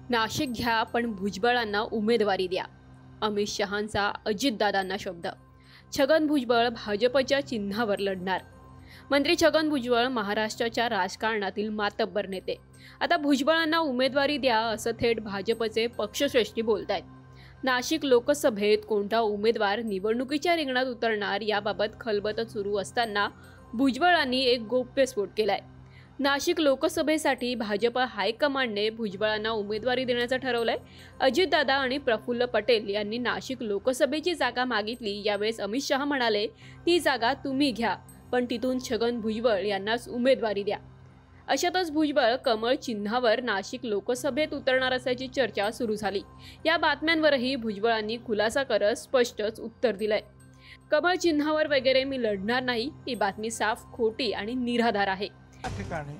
नाशिक घ्या पण भुजबळांना उमेदवारी द्या. अमित शहांचा अजितदादांना शब्द. छगन भुजबळ भाजपच्या चिन्हावर लढणार. मंत्री छगन भुजबळ महाराष्ट्राच्या राजकारणातील मातब्बर नेते. आता भुजबळांना उमेदवारी द्या असं थेट भाजपचे पक्षश्रेष्ठी बोलतायत. नाशिक लोकसभेत कोणता उमेदवार निवडणुकीच्या रिंगणात उतरणार याबाबत खलबत सुरू असताना भुजबळांनी एक गौप्यस्फोट केलाय. नाशिक लोकसभेसाठी भाजप हायकमांडने भुजबळांना उमेदवारी देण्याचं ठरवलंय. अजितदादा आणि प्रफुल्ल पटेल यांनी नाशिक लोकसभेची जागा मागितली. यावेळेस अमित शहा म्हणाले, ती जागा तुम्ही घ्या, पण तिथून छगन भुजबळ यांनाच उमेदवारी द्या. अशातच भुजबळ कमळ चिन्हावर नाशिक लोकसभेत उतरणार असल्याची चर्चा सुरू झाली. या बातम्यांवरही भुजबळांनी खुलासा करत स्पष्टच उत्तर दिलंय. कमळ चिन्हावर वगैरे मी लढणार नाही, ही बातमी साफ खोटी आणि निराधार आहे. ठिकाणी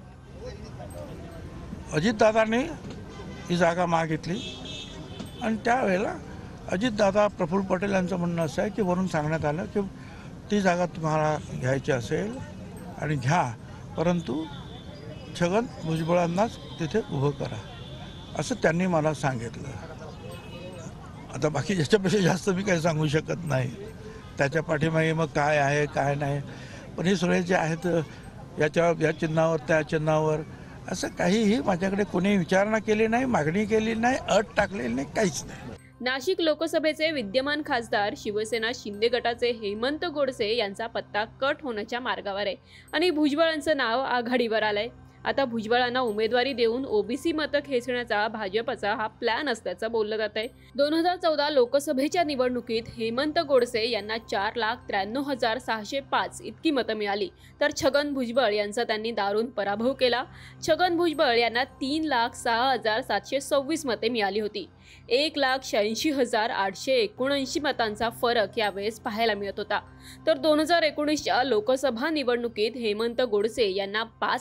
अजितदादांनी ही जागा मागितली आणि त्यावेळेला अजितदादा प्रफुल्ल पटेल यांचं म्हणणं असं आहे की वरून सांगण्यात आलं की ती जागा तुम्हाला घ्यायची असेल आणि घ्या, परंतु छगन भुजबळांनाच तिथे उभं करा, असं त्यांनी मला सांगितलं. आता बाकी याच्यापेक्षा जास्त मी काही सांगू शकत नाही. त्याच्या पाठीमागे मग काय आहे काय नाही, पण हे सगळे जे आहेत याच्यावर, या चिन्हावर त्या चिन्हावर, असं काहीही माझ्याकडे कोणी विचारणा केली नाही, मागणी केली नाही, अट टाकलेली नाही, काहीच नाही. नाशिक लोकसभेचे विद्यमान खासदार शिवसेना शिंदे गटाचे हेमंत गोडसे यांचा पत्ता कट होण्याच्या मार्गावर आहे आणि भुजबळांचं नाव आघाडीवर आलंय. आता भुजबळांना उमेदवारी देऊन ओबीसी मतं खेचण्याचा भाजपचा हा प्लॅन असल्याचं बोललं जात आहे. 2014 लोकसभेच्या निवडणुकीत हेमंत गोडसे यांना 4,93,605 इतकी मतं मिळाली, तर छगन भुजबळ यांचा त्यांनी दारुण पराभव केला. छगन भुजबळ यांना 3,06,726 मते मिळाली होती. 1,86,879 मतांचा फरक यावेळेस पाहायला मिळत होता. तर 2019च्या लोकसभा निवडणुकीत हेमंत गोडसे यांना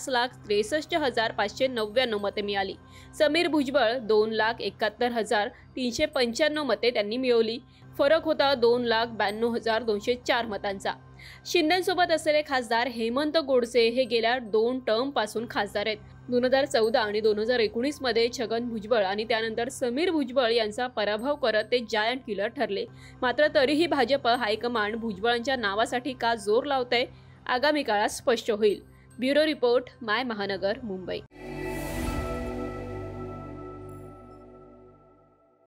5,63,599 मते मिळाली. समीर भुजबळ 2,71,395 मते त्यांनी मिळवली. फरक होता 2,92,204 मतांचा. शिंदेसोबत असलेले खासदार हेमंत गोडसे हे गेल्या 2 टर्मपासून खासदार आहेत. 2014 आणि 2019 मध्ये छगन भुजबळ आणि त्यानंतर समीर भुजबळ यांचा पराभव करत ते जायंट किलर ठरले. मात्र तरीही भाजप हायकमांड भुजबळांच्या नावासाठी का जोर लावतंय, आगामी काळात स्पष्ट होईल. ब्युरो रिपोर्ट, माय महानगर, मुंबई.